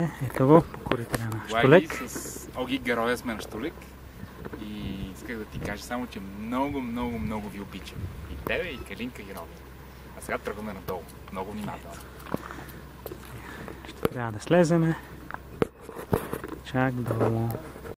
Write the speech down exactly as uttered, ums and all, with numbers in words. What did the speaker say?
Ето го, покорителя на Штулек. Лаги с Оги героя сме на Штулек. И исках да ти кажа само, че много, много, много ви обичам. И тебе, и Калинка, и Роби. А сега тръгваме надолу. Много внимателно. Ще трябва да слеземе. Чак долу.